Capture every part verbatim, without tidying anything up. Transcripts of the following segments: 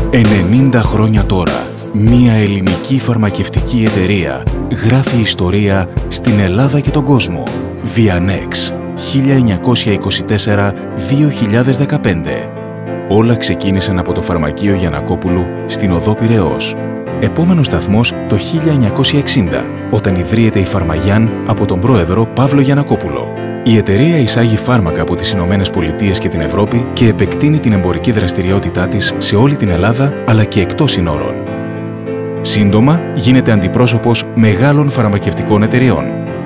ενενήντα χρόνια τώρα, μία ελληνική φαρμακευτική εταιρεία γράφει ιστορία στην Ελλάδα και τον κόσμο. Vianex, χίλια εννιακόσια είκοσι τέσσερα με δύο χιλιάδες δεκαπέντε. Όλα ξεκίνησαν από το φαρμακείο Γιαννακόπουλου στην οδό Πειραιώς. Επόμενος σταθμός το χίλια εννιακόσια εξήντα, όταν ιδρύεται η Φαρμαγιάν από τον πρόεδρο Παύλο Γιαννακόπουλο. Η εταιρεία εισάγει φάρμακα από τις Ηνωμένες Πολιτείες και την Ευρώπη και επεκτείνει την εμπορική δραστηριότητά της σε όλη την Ελλάδα αλλά και εκτός συνόρων. Σύντομα γίνεται αντιπρόσωπος μεγάλων φαρμακευτικών εταιρεών.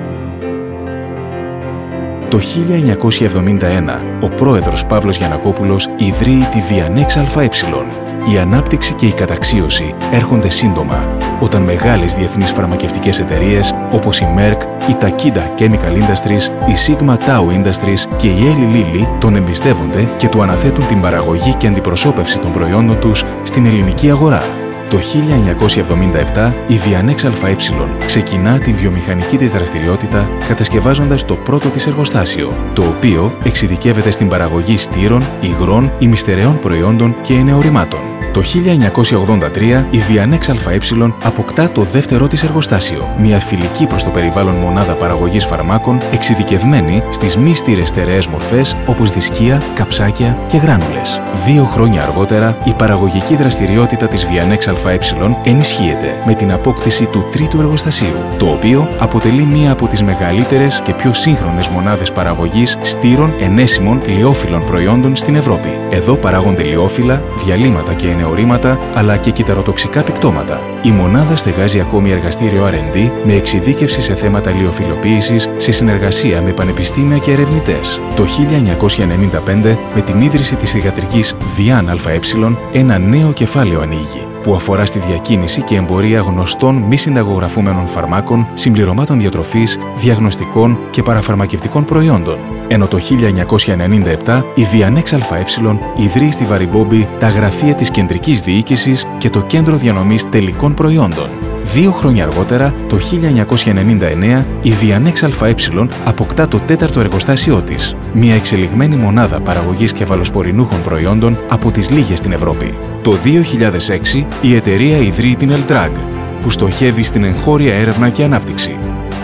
Το χίλια εννιακόσια εβδομήντα ένα, ο πρόεδρος Παύλος Γιαννακόπουλος ιδρύει τη Vianex ΑΕ. Η ανάπτυξη και η καταξίωση έρχονται σύντομα, όταν μεγάλες διεθνείς φαρμακευτικές εταιρείες όπως η Merck, η Takeda Chemical Industries, η Sigma Tau Industries και η Eli Lilly τον εμπιστεύονται και του αναθέτουν την παραγωγή και αντιπροσώπευση των προϊόντων τους στην ελληνική αγορά. Το χίλια εννιακόσια εβδομήντα επτά η Vianex ΑΕ ξεκινά τη βιομηχανική της δραστηριότητα κατασκευάζοντας το πρώτο της εργοστάσιο, το οποίο εξειδικεύεται στην παραγωγή στήρων, υγρών, ημιστερεών προϊόντων και ενεωρημάτων. Το χίλια εννιακόσια ογδόντα τρία η Vianex ΑΕ αποκτά το δεύτερό της εργοστάσιο, μια φιλική προς το περιβάλλον μονάδα παραγωγής φαρμάκων εξειδικευμένη στις μη στήρες στερεές μορφές όπως δισκία, καψάκια και γράνουλες. Δύο χρόνια αργότερα η παραγωγική δραστηριότητα της Vianex ΑΕ ενισχύεται με την απόκτηση του τρίτου εργοστασίου, το οποίο αποτελεί μία από τις μεγαλύτερες και πιο σύγχρονες μονάδες παραγωγής στήρων ενέσιμων λιόφυλλων προϊόντων στην Ευρώπη. Εδώ παράγονται λιόφυλλα, διαλύματα και ενεωρήματα, αλλά και κυταροτοξικά πικτώματα. Η μονάδα στεγάζει ακόμη εργαστήριο αρ εντ ντι με εξειδίκευση σε θέματα λιοφυλλοποίησης σε συνεργασία με πανεπιστήμια και ερευνητές. Το χίλια εννιακόσια ενενήντα πέντε, με την ίδρυση της θυγατρικής Vian ΑΕ, ένα νέο κεφάλαιο ανοίγει, που αφορά στη διακίνηση και εμπορία γνωστών μη συνταγογραφούμενων φαρμάκων, συμπληρωμάτων διατροφής, διαγνωστικών και παραφαρμακευτικών προϊόντων. Ενώ το χίλια εννιακόσια ενενήντα επτά η Vianex ΑΕ ιδρύει στη Βαριμπόμπη τα γραφεία της κεντρικής διοίκησης και το κέντρο διανομής τελικών προϊόντων. Δύο χρόνια αργότερα, το χίλια εννιακόσια ενενήντα εννέα, η Vianex ΑΕ αποκτά το τέταρτο εργοστάσιό της, μια εξελιγμένη μονάδα παραγωγής κεφαλοσπορινούχων προϊόντων από τις λίγες στην Ευρώπη. Το δύο χιλιάδες έξι, η εταιρεία ιδρύει την Eldrag, που στοχεύει στην εγχώρια έρευνα και ανάπτυξη.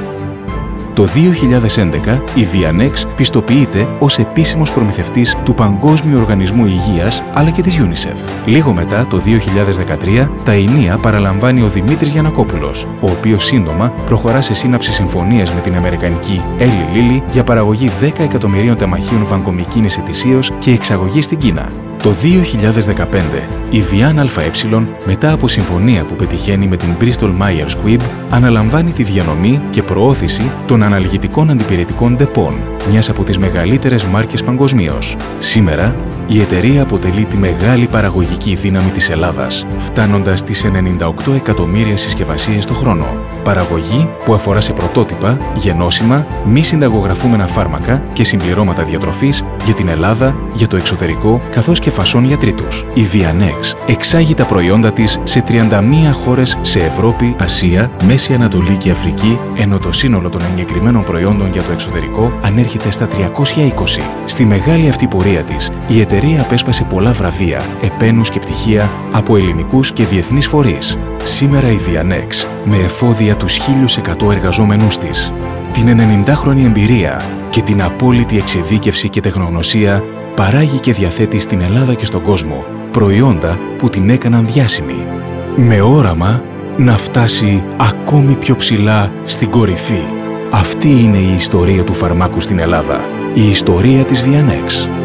Το δύο χιλιάδες έντεκα, η Vianex πιστοποιείται ως επίσημος προμηθευτής του Παγκόσμιου Οργανισμού Υγείας αλλά και της UNICEF. Λίγο μετά, το δύο χιλιάδες δεκατρία, τα ενία παραλαμβάνει ο Δημήτρης Γιαννακόπουλος, ο οποίος σύντομα προχωρά σε σύναψη συμφωνίας με την αμερικανική Eli Lilly για παραγωγή δέκα εκατομμυρίων τεμαχίων βανκομικίνης ετησίως και εξαγωγή στην Κίνα. Το δύο χιλιάδες δεκαπέντε, η Vian ΑΕ, μετά από συμφωνία που πετυχαίνει με την Bristol Myers Squibb, αναλαμβάνει τη διανομή και προώθηση των αναλγητικών αντιπυρετικών ντεπών, μιας από τις μεγαλύτερες μάρκες παγκοσμίως. Σήμερα, η εταιρεία αποτελεί τη μεγάλη παραγωγική δύναμη της Ελλάδας, φτάνοντας στις ενενήντα οκτώ εκατομμύρια συσκευασίες το χρόνο. Παραγωγή που αφορά σε πρωτότυπα, γενώσιμα, μη συνταγογραφούμενα φάρμακα και συμπληρώματα διατροφής για την Ελλάδα, για το εξωτερικό, καθώς και φασών για τρίτους. Η Vianex εξάγει τα προϊόντα της σε τριάντα μία χώρες σε Ευρώπη, Ασία, Μέση Ανατολή και Αφρική, ενώ το σύνολο των εγκεκριμένων προϊόντων για το εξωτερικό ανέρχεται στα τριακόσια είκοσι. Στη μεγάλη αυτή πορεία της, η εταιρεία απέσπασε πολλά βραβεία, επένους και πτυχία από ελληνικούς και διεθνείς φορείς. Σήμερα η Vianex, με εφόδια τους χίλιους εκατό εργαζόμενούς της, την ενενηντάχρονη εμπειρία και την απόλυτη εξειδίκευση και τεχνογνωσία, παράγει και διαθέτει στην Ελλάδα και στον κόσμο προϊόντα που την έκαναν διάσημη, με όραμα να φτάσει ακόμη πιο ψηλά στην κορυφή. Αυτή είναι η ιστορία του φαρμάκου στην Ελλάδα, η ιστορία της Vianex.